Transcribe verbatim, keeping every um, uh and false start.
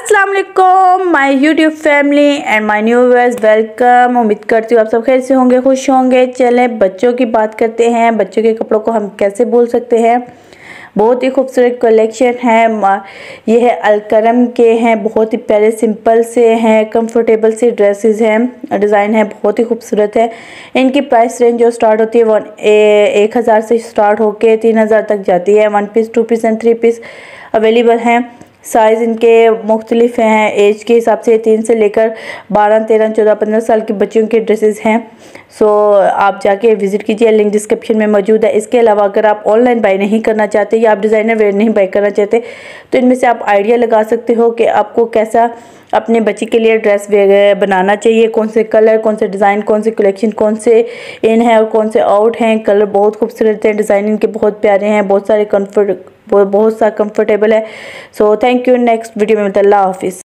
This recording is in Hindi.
अस्सलाम वालेकुम my YouTube family and my new viewers, welcome. उम्मीद करती हूँ आप सब खैर से होंगे, खुश होंगे। चलें बच्चों की बात करते हैं। बच्चों के कपड़ों को हम कैसे भूल सकते हैं। बहुत ही खूबसूरत कलेक्शन है। ये है अलकरम के हैं, बहुत ही प्यारे सिंपल से हैं, कंफर्टेबल से ड्रेसेस हैं। डिज़ाइन है बहुत ही खूबसूरत है। इनकी प्राइस रेंज जो स्टार्ट होती है वो एक हज़ार से स्टार्ट होके तीन हज़ार तक जाती है। One piece, two piece and three piece available हैं। साइज़ इनके मुख्तलिफ हैं, एज के हिसाब से तीन से लेकर बारह तेरह चौदह पंद्रह साल के बच्चों के ड्रेसेस हैं। सो आप जाके विज़िट कीजिए, लिंक डिस्क्रिप्शन में मौजूद है। इसके अलावा अगर आप ऑनलाइन बाई नहीं करना चाहते या आप डिज़ाइनर वेयर नहीं बाई करना चाहते तो इनमें से आप आइडिया लगा सकते हो कि आपको कैसा अपने बच्चे के लिए ड्रेस बनाना चाहिए, कौन से कलर, कौन से डिज़ाइन, कौन से कलेक्शन, कौन से इन है और कौन से आउट हैं। कलर बहुत खूबसूरत हैं, डिज़ाइन इनके बहुत प्यारे हैं, बहुत सारे कम्फर्ट बहुत सा कंफर्टेबल है। So thank you. Next video में मिलते हैं। अल्लाह हाफिज़।